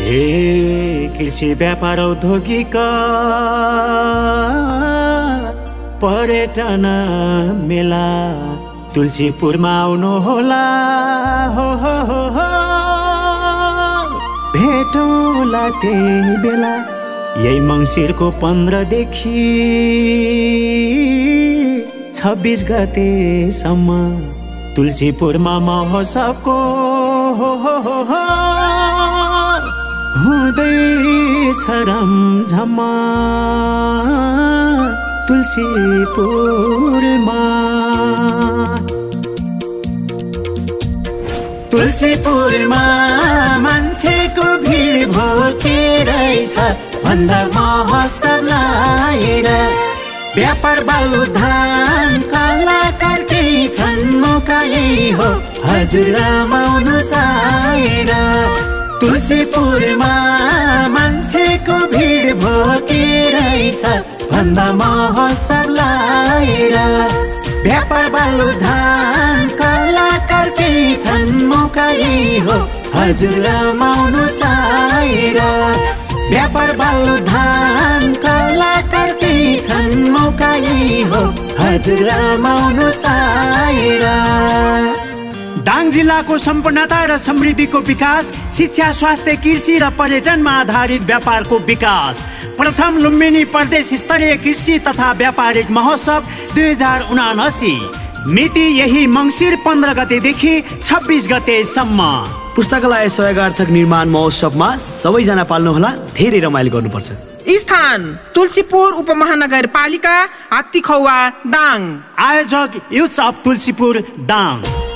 हे कृषि व्यापार औद्योगिक पर्यटन मेला तुलसीपुरमा आउनु होला हो हो हो हो भेटौँला त्यही बेला यही मङ्सिरको 15 देखि 26 गतेसम्म तुलसीपुरमा महोत्सवको हो हो हो हो हुँदैछ रमझममा तुलसीपुरमा। तुलसीपुरमा मान्छेको भिड भोकेरै छ भन्दा महोत्सव लाएर व्यापार बालु धान कलाकार केही छन् मौका यही हो हजुर रमाउनु साएर। तुलसीपुरमा मान्छेको भिड भोकेरै छ भन्दा महोत्सव लाएर व्यापार बालु धान कलाकार केही छन् मौका यही हो हजुर रमाउनु साएर। व्यापार बालु धान कलाकार केही छन् मौका यही हो हजुर रमाउनु साएर। दाङ जिल्लाको सम्पन्नता र समृद्धिको विकास, शिक्षा, स्वास्थ्य, कृषि र पर्यटनमा आधारित व्यापारको विकास। प्रथम लुम्बिनी प्रदेश स्तरीय कृषि तथा व्यापारिक महोत्सव 2079 मिति यही मङ्सिर 15 गतेदेखि 26 गतेसम्म। पुस्तकालय सहयोगार्थक निर्माण महोत्सवमा सबैजना पाल्नुहोला, धेरै रमाइलो गर्नुपर्छ। स्थान तुलसीपुर उपमहानगरपालिका हात्तीखौवा दाङ। आयोजक युथ अफ तुलसीपुर दाङ।